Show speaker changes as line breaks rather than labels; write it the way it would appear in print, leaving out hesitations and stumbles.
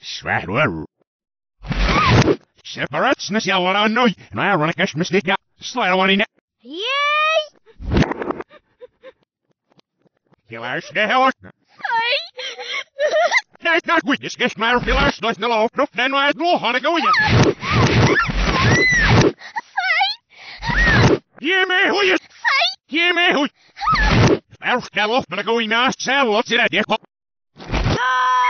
Sværu. Separatsnes jälleen annoi. Mä arvan käsmestikä. Slairavanine.
Yay!
Hilaus de hos.
Ai!
Näet näet kuitis kesmääru hilaus nois ne louhdut. Näin mä luohana kuja. Jemme huijus. Jemme hui. Värskää lohtana kuinaa. Sä luot sinä tiekko.
Ah!